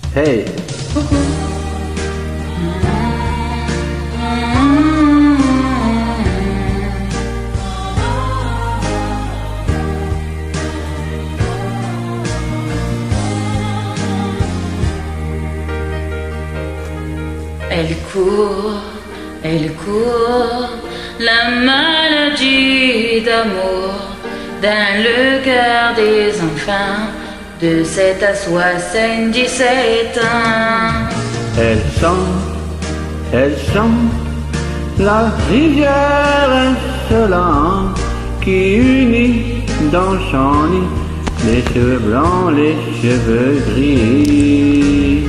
Hey. Elle court, la maladie d'amour dans le cœur des enfants de 7 à 77 ans. Elle chante la rivière insolente qui unit dans son lit les cheveux blancs, les cheveux gris.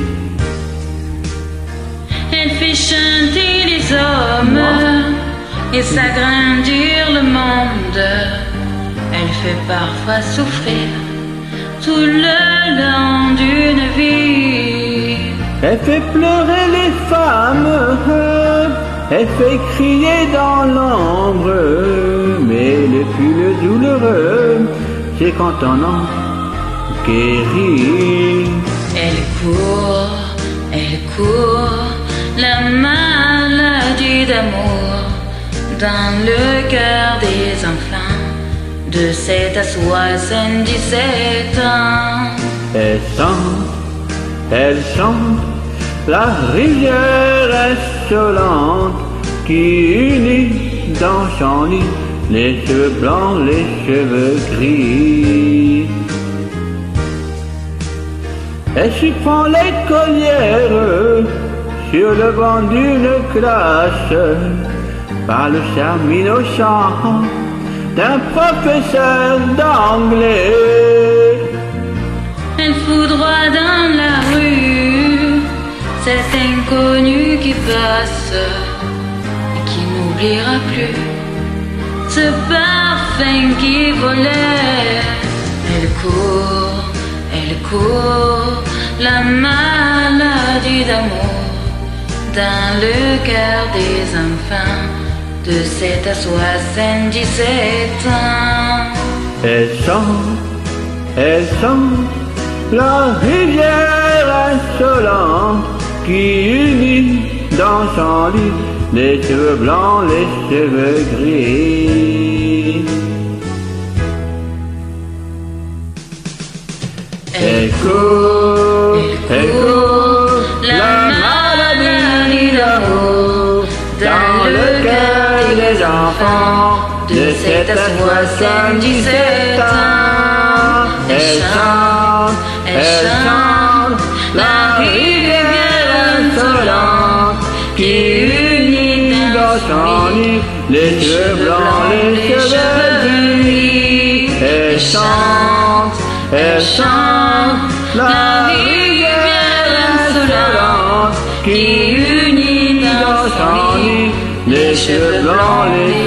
Elle fait chanter les hommes et s'agrandir le monde. Elle fait parfois souffrir tout le long d'une vie. Elle fait pleurer les femmes, elle fait crier dans l'ombre, mais le plus douloureux, c'est quand on en guérit. Elle court, la maladie d'amour dans le cœur des enfants de 7 à 77 ans. Elle chante la rivière insolente qui unit dans son lit les cheveux blancs, les cheveux gris. Elle surprend l'écolière sur le banc d'une classe par le charme innocent d'un professeur d'anglais. Elle foudroie dans la rue cet inconnu qui passe et qui n'oubliera plus ce parfum qui volait. Elle court, la maladie d'amour dans le cœur des enfants de 7 à 77 ans. Elle chante la rivière insolente qui unit dans son lit les cheveux blancs, les cheveux gris. Elle court, la maladie d'amour dans le cœur des enfants de 7 à 77 ans. Elle chante la rivière insolente qui unit dans son lit les cheveux blancs, les cheveux gris. Elle chante la rivière insolente qui unit dans son lit les cheveux blancs, les